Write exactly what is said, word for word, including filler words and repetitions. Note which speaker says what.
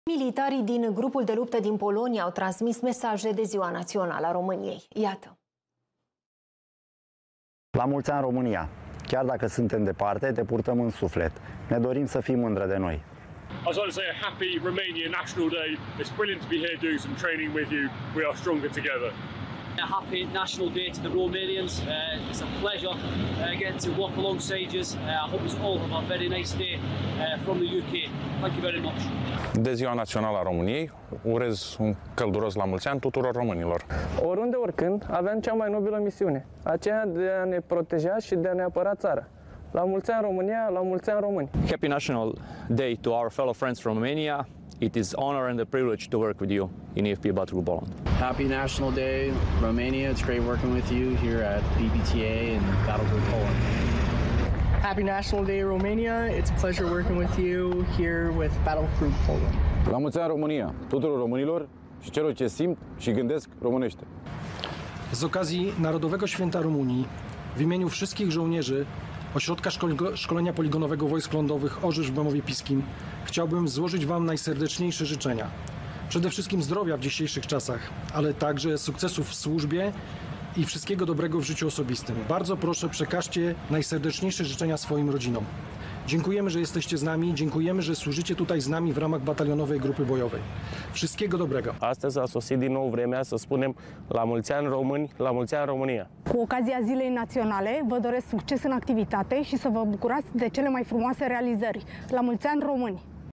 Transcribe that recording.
Speaker 1: Militarii din grupul de luptă din Polonia au transmis mesaje de Ziua Națională a României. Iată.
Speaker 2: La mulți ani, România! Chiar dacă suntem departe, te purtăm în suflet. Ne dorim să fii mândră de noi.
Speaker 3: I just want to say a happy Romania National Day. It's brilliant to be here doing some training with you. We are stronger together.
Speaker 4: A happy National Day to the Romanians. Uh, it's a pleasure uh, getting to walk alongside you. Uh, I hope you all have a very nice day uh, from the U K. Thank you very much.
Speaker 5: De Ziua Națională a României, urez un călduros la mulți ani tuturor românilor.
Speaker 6: Oriunde, oricând, avem cea mai nobilă misiune, aceea de a ne proteja și de a ne apăra țara. La mulți ani România, la mulți ani români!
Speaker 7: Happy National Day to our fellow friends from Romania. It is honor and a privilege to work with you in E F P Battle Group Poland.
Speaker 8: Happy National Day, Romania. It's great working with you here at B B T A and Battle Group Poland.
Speaker 9: Happy National Day, Romania. It's a pleasure working with you here with Battle Group Poland.
Speaker 10: La mulți ani, România, tuturor românilor și celor ce simt și gândesc românește.
Speaker 11: Z okazji Narodowego Święta Rumunii w imieniu wszystkich żołnierzy Ośrodka Szkolenia Poligonowego Wojsk Lądowych Orzysz w Bemowie Piskim chciałbym złożyć Wam najserdeczniejsze życzenia. Przede wszystkim zdrowia w dzisiejszych czasach, ale także sukcesów w służbie i wszystkiego dobrego w życiu osobistym. Bardzo proszę, przekażcie najserdeczniejsze życzenia swoim rodzinom. Dziękujemy, że jesteście z nami, dziękujemy, że służycie tutaj z nami w ramach batalionowej grupy bojowej. Wszystkiego dobrego.
Speaker 6: Astăzi a sosit din nou vremea să spunem la mulți ani români, la mulți ani România.
Speaker 12: Cu ocazia Zilei Naționale, vă doresc succes în activitate și să vă bucurați de cele mai frumoase realizări. La mulți ani români!